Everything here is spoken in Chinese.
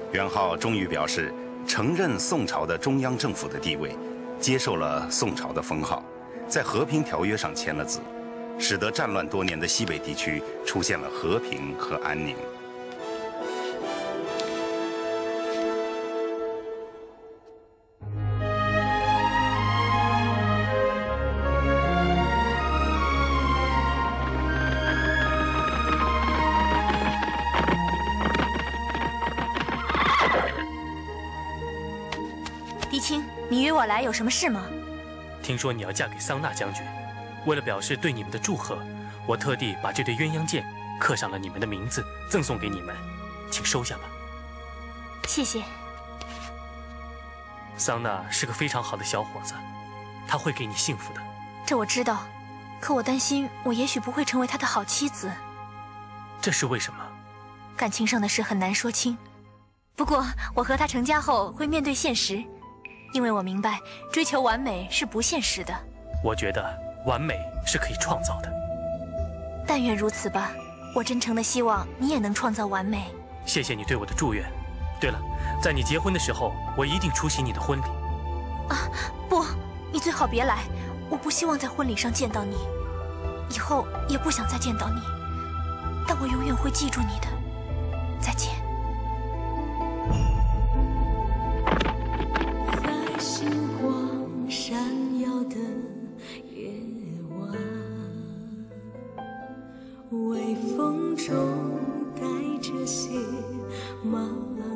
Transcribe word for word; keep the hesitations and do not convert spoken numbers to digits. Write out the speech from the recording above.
元昊终于表示承认宋朝的中央政府的地位，接受了宋朝的封号，在和平条约上签了字，使得战乱多年的西北地区出现了和平和安宁。 狄青，你约我来有什么事吗？ 听说你要嫁给桑纳将军，为了表示对你们的祝贺，我特地把这对鸳鸯剑刻上了你们的名字，赠送给你们，请收下吧。 谢谢。 桑纳是个非常好的小伙子，他会给你幸福的。 这我知道，可我担心我也许不会成为他的好妻子。 这是为什么？ 感情上的事很难说清。不过我和他成家后会面对现实。 因为我明白，追求完美是不现实的。 我觉得完美是可以创造的。 但愿如此吧。我真诚的希望你也能创造完美。 谢谢你对我的祝愿。对了，在你结婚的时候，我一定出席你的婚礼。 啊，不，你最好别来。我不希望在婚礼上见到你，以后也不想再见到你。但我永远会记住你的。再见。 星光闪耀的夜晚，微风中带着些马兰